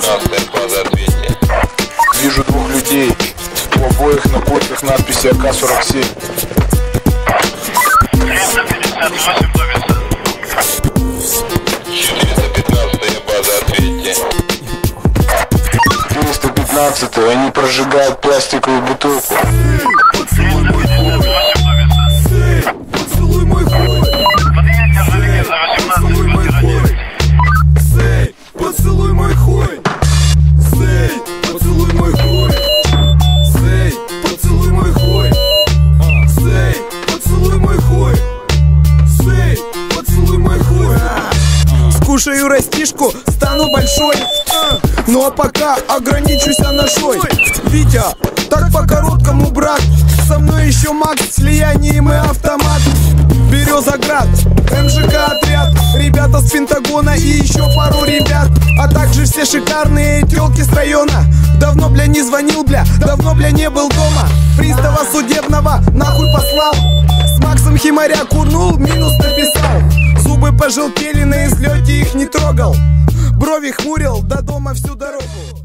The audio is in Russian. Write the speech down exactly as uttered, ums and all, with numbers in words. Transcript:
пятнадцатая, база двести. Вижу двух людей. У обоих на куртках надписи А К сорок семь. триста пятьдесят восемь Добица. четыреста пятнадцатая, база двести. четыреста пятнадцатая, они прожигают пластиковую бутылку. Поцелуй мой хуй. Поцелуй мой хуй. Поцелуй мой хуй. Сей, поцелуй мой хуй. Сей, поцелуй мой хуй. Сей, поцелуй мой хуй. Сей, поцелуй мой хуй. Сей, поцелуй мой хуй. Скушаю растишку, стану большой. Ну а пока ограничусь анашой. Витя, так по-короткому, брат. Со мной еще Макс, слиянием и автомат. Березоград, М Ж К отряд, ребята с Пентагона и еще пару ребят. А также все шикарные тёлки с района. Давно, бля, не звонил, бля, давно, бля, не был дома. Пристава судебного нахуй послал. С Максом химаря курнул, минус написал. Зубы пожелтели, на излете их не трогал. Брови хмурил, до дома всю дорогу.